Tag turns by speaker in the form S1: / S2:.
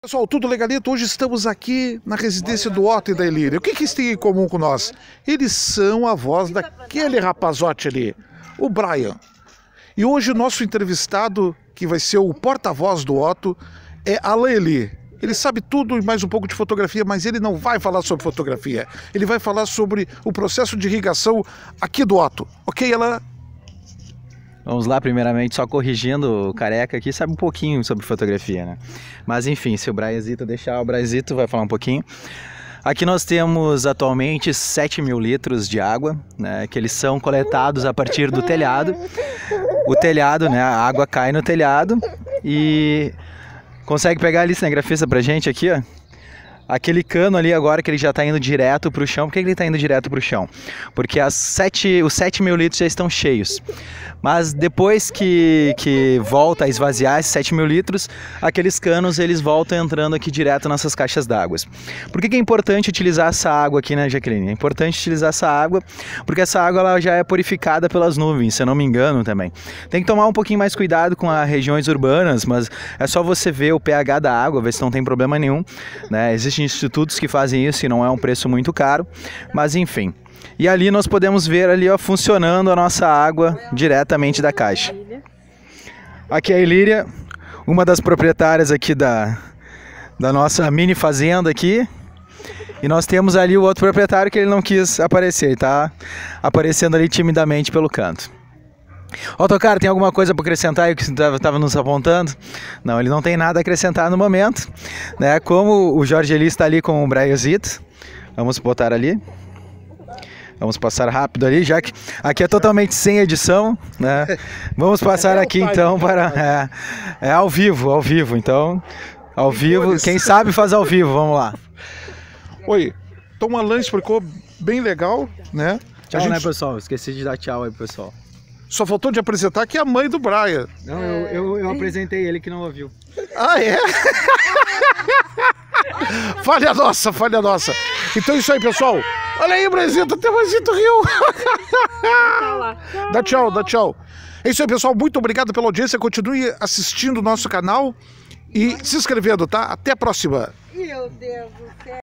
S1: Pessoal, tudo legalito? Hoje estamos aqui na residência do Otto e da Ilíria. O que eles têm em comum com nós? Eles são avós daquele rapazote ali, o Brian. E hoje o nosso entrevistado, que vai ser o porta-voz do Otto, é Alain Eli. Ele sabe tudo e mais um pouco de fotografia, mas ele não vai falar sobre fotografia. Ele vai falar sobre o processo de irrigação aqui do Otto. Ok, Alain?
S2: Vamos lá, primeiramente, só corrigindo, o Careca aqui sabe um pouquinho sobre fotografia, né? Mas enfim, se o Braizito deixar, o Braizito vai falar um pouquinho. Aqui nós temos atualmente 7.000 litros de água, né? Que eles são coletados a partir do telhado. O telhado, né? A água cai no telhado e... Consegue pegar ali, cinegrafista, pra gente aqui, ó? Aquele cano ali agora que ele já está indo direto para o chão. Por que ele está indo direto para o chão? Porque os 7.000 litros já estão cheios. Mas depois que volta a esvaziar esses 7.000 litros, aqueles canos eles voltam entrando aqui direto nessas caixas d'água. Por que é importante utilizar essa água aqui, né, Jaqueline? É importante utilizar essa água porque essa água ela já é purificada pelas nuvens, se eu não me engano também. Tem que tomar um pouquinho mais cuidado com as regiões urbanas, mas é só você ver o pH da água, ver se não tem problema nenhum, né? Existem institutos que fazem isso e não é um preço muito caro, mas enfim. E ali nós podemos ver ali, ó, funcionando a nossa água diretamente da caixa. Aqui é a Ilíria, uma das proprietárias aqui da nossa mini fazenda aqui. E nós temos ali o outro proprietário que ele não quis aparecer, ele tá aparecendo ali timidamente pelo canto. Autocar, tem alguma coisa para acrescentar aí que você estava nos apontando? Não, ele não tem nada a acrescentar no momento, né? Como o Jorge Eli está ali com o Braizito, vamos botar ali. Vamos passar rápido ali, já que aqui é totalmente sem edição, né? Vamos passar aqui então para... É ao vivo, então... Ao vivo, quem sabe faz ao vivo, vamos lá.
S1: Oi, então o Alain explicou bem legal, né?
S2: Tchau, né, pessoal? Esqueci de dar tchau aí, pessoal.
S1: Só faltou de apresentar que é a mãe do Brian.
S2: Não, eu apresentei ele que não ouviu.
S1: Ah, é? Falha nossa, falha nossa. Então é isso aí, pessoal. Olha aí, Braizito, até o Braizito riu. Dá tchau, dá tchau. É isso aí, pessoal. Muito obrigado pela audiência. Continue assistindo o nosso canal e se inscrevendo, tá? Até a próxima.
S3: Meu Deus do céu.